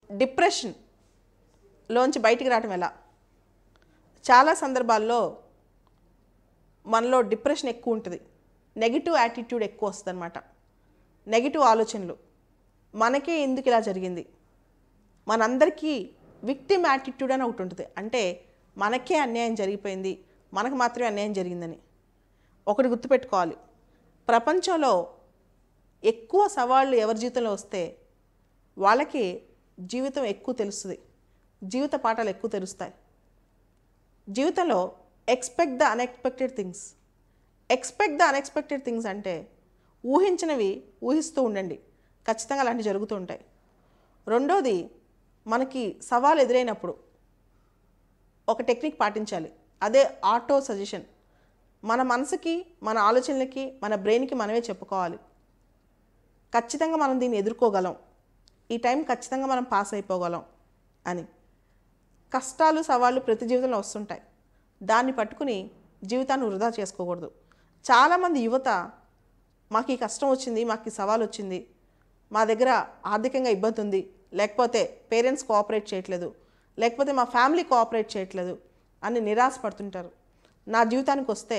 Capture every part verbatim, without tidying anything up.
Depression లోంచి బయటికి రావటం ఎలా? చాలా సందర్భాల్లో మనలో డిప్రెషన్ ఎక్కువ ఉంటుంది, నెగిటివ్ యాటిట్యూడ్ ఎక్కువ వస్తుంది అనమాట. నెగిటివ్ ఆలోచనలు, మనకే ఎందుకు ఇలా జరిగింది, మనందరికీ విక్టిమ్ యాటిట్యూడ్ అని ఒకటి ఉంటుంది. అంటే మనకే అన్యాయం జరిగిపోయింది, మనకు మాత్రమే అన్యాయం జరిగిందని. ఒకటి గుర్తుపెట్టుకోవాలి, ప్రపంచంలో ఎక్కువ సవాళ్ళు ఎవరి జీవితంలో వస్తే వాళ్ళకి జీవితం ఎక్కువ తెలుస్తుంది, జీవిత పాఠాలు ఎక్కువ తెలుస్తాయి. జీవితంలో expect the unexpected things. Expect the unexpected things అంటే ఊహించినవి ఊహిస్తూ ఉండండి, ఖచ్చితంగా అలాంటివి జరుగుతూ ఉంటాయి. రెండోది, మనకి సవాల్ ఎదురైనప్పుడు ఒక టెక్నిక్ పాటించాలి, అదే ఆటో సజెషన్. మన మనసుకి, మన ఆలోచనలకి, మన బ్రెయిన్కి మనమే చెప్పుకోవాలి, ఖచ్చితంగా మనం దీన్ని ఎదుర్కోగలం, ఈ టైం ఖచ్చితంగా మనం పాస్ అయిపోగలం అని. కష్టాలు సవాళ్ళు ప్రతి జీవితంలో వస్తుంటాయి, దాన్ని పట్టుకుని జీవితాన్ని వృధా చేసుకోకూడదు. చాలామంది యువత మాకు ఈ కష్టం వచ్చింది, మాకు ఈ సవాల్ వచ్చింది, మా దగ్గర ఆర్థికంగా ఇబ్బంది ఉంది, లేకపోతే పేరెంట్స్ కోఆపరేట్ చేయట్లేదు, లేకపోతే మా ఫ్యామిలీ కోఆపరేట్ చేయట్లేదు అని నిరాశ పడుతుంటారు. నా జీవితానికి వస్తే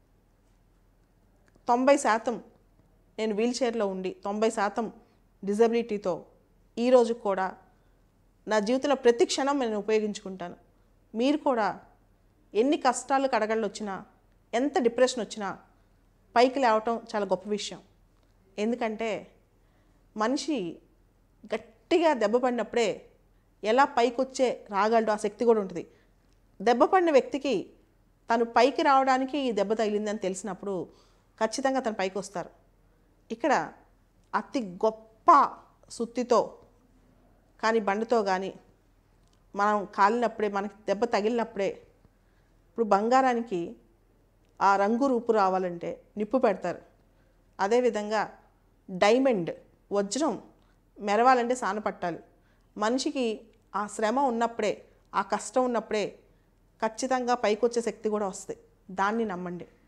తొంభై శాతం నేను వీల్ చైర్లో ఉండి, తొంభై శాతం డిజబిలిటీతో ఈరోజు కూడా నా జీవితంలో ప్రతి క్షణం నేను ఉపయోగించుకుంటాను. మీరు కూడా ఎన్ని కష్టాలు కడగళ్ళు వచ్చినా, ఎంత డిప్రెషన్ వచ్చినా పైకి లేవటం చాలా గొప్ప విషయం. ఎందుకంటే మనిషి గట్టిగా దెబ్బ పడినప్పుడే ఎలా పైకి వచ్చే రాగలడో ఆ శక్తి కూడా ఉంటుంది. దెబ్బ పడిన వ్యక్తికి తను పైకి రావడానికి ఈ దెబ్బ తగిలిందని తెలిసినప్పుడు ఖచ్చితంగా తను పైకి వస్తారు. ఇక్కడ అతి గొప్ప సుత్తితో కానీ, బండితో కానీ మనం కాలినప్పుడే, మనకి దెబ్బ తగిలినప్పుడే, ఇప్పుడు బంగారానికి ఆ రంగు రూపు రావాలంటే నిప్పు పెడతారు. అదేవిధంగా డైమండ్, వజ్రం మెరవాలంటే సాన పట్టాలి. మనిషికి ఆ శ్రమ ఉన్నప్పుడే, ఆ కష్టం ఉన్నప్పుడే ఖచ్చితంగా పైకి వచ్చే శక్తి కూడా వస్తుంది. దాన్ని నమ్మండి.